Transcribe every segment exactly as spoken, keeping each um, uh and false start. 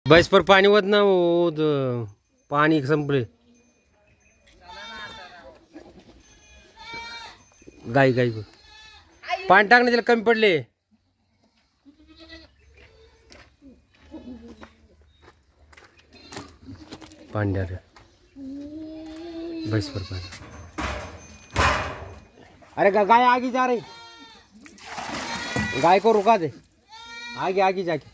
बस पर पाणी होत ना वो द- पाणी संपले गाई गाई को पाणी टाकणे त्याला कमी पडले पानी डाल भैंस पर पानी। अरे गा, गाय आगे जा रही गाय को रुका दे आगे आगे जाके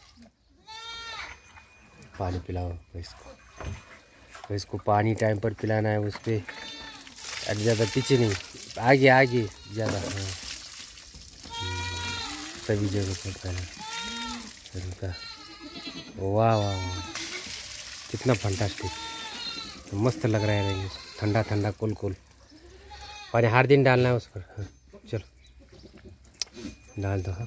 पानी पिलाओ भैंस को भैंस को पानी टाइम पर पिलाना है उस पर ज़्यादा पीछे नहीं आगे आगे ज़्यादा हाँ सभी जगह पर पहना उनका वाह वाह वाह कितना फंटास्टिक मस्त लग रहा है ठंडा ठंडा कुल कुल पानी हर दिन डालना है उस पर हाँ चलो डाल दो हाँ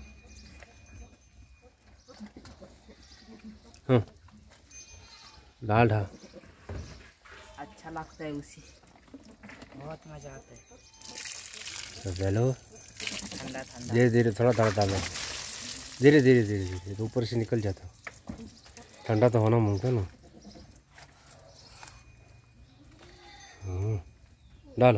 हाँ डाल ढा अच्छा लगता है उसे बहुत मजा आता है तो चलो ठंडा ठंडा धीरे धीरे थोड़ा थोड़ा डालो धीरे धीरे धीरे धीरे ऊपर से निकल जाता ठंडा तो होना मुमकिन है हाँ डालो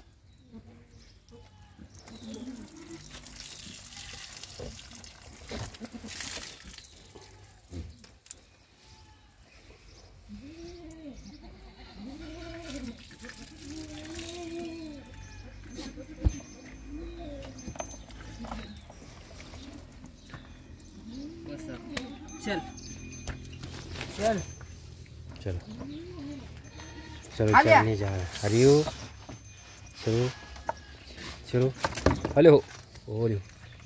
चल चल चलो चलो चल नहीं जा रहा हरियो चलो चलो हेलो ओलियो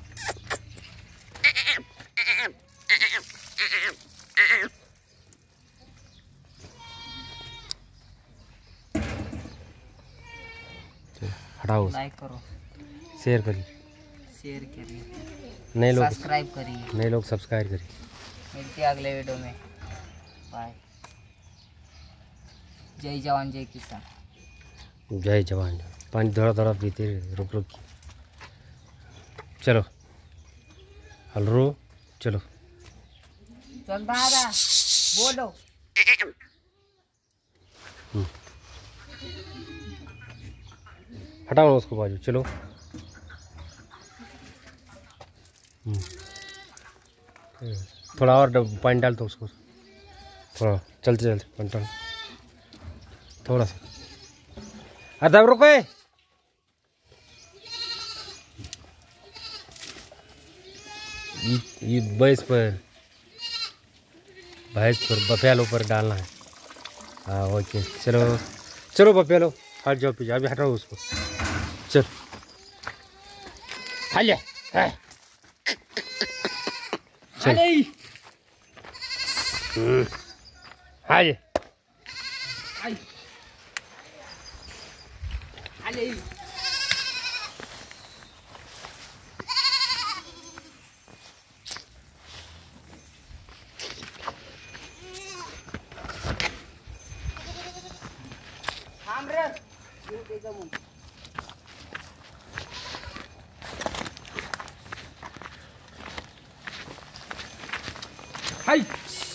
हटाओ लाइक करो शेयर करिए शेयर करिए नए लोग सब्सक्राइब करिए नए लोग सब्सक्राइब करिए मिलते हैं अगले वीडियो में बाय जय जवान जय किसान जय जवान पानी थोड़ा थोड़ा पीते रुक रुक चलो हलरो चलो चल दादा बोलो हटाओ उसको बाजू चलो थोड़ा और पानी डाल दो उसको थोड़ा चलते चलते पानी डाल थोड़ा सा अरे तब रुको ये ये भैंस पर भैंस पर बफेलो पर डालना है हाँ ओके चलो चलो बफेलो हट जाओ पीछे अभी हटाओ उसको चल हाले चल हाले हाय